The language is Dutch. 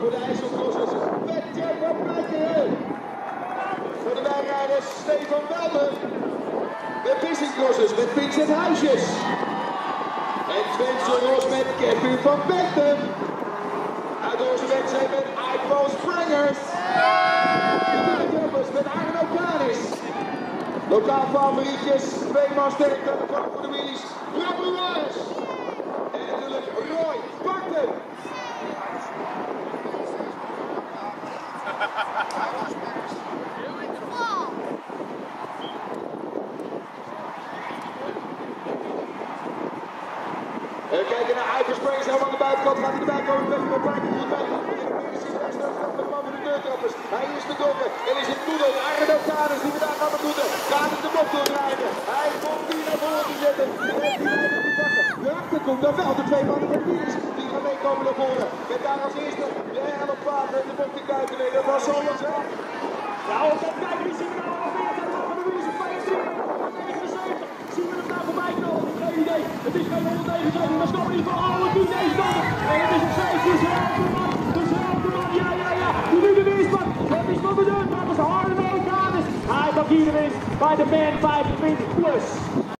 voor de IJsselcrossers. Petje van Blijkeren. Voor de wijnrijders Stefan Welder. De Pissingcrossers met Vincent Huisjes. En Svenson Ros met Kevin van Bentem. Uit onze wedstrijd met Ivo Sprengers. De Billetjumpers met Arno Kanis. Lokaal favorietjes, 2 man sterk aan de kant voor de Willys. Bram Ruiz. En natuurlijk Roy Barton. We kijken naar Ivo Sprengers, helemaal aan de buitenkant. Gaat hij erbij komen? Beetje met Blijken die erbij komt. De man van de deurtrappers. Hij is de donker. En is het Toedel. Arno Kanis die vandaag gaat bedoelen. Kanis de bocht doordraaien. Hij komt hier naar voren te zetten. En heeft die rijder te pakken. Daarachter komt dan wel de 2 mannen van de Willys. Die gaan meekomen naar voren. Met daar als eerste de Erlen Paard en de bocht in buiten. Nee, dat was zo wat zo. Ja, op dat kijken, wie zien we nou alweer? De man van de Willys op 79. Zien we hem daar voorbij knallen? Geen idee. Het is geen 179. Maar Stam niet van alle die deze kant. En het is nog steeds dezelfde man. Dezelfde man. Ja. Die nu de winst pakt. Het is van de deur. Dat is de harde Kanis. Hij pakt hier de winst bij de man 25 plus.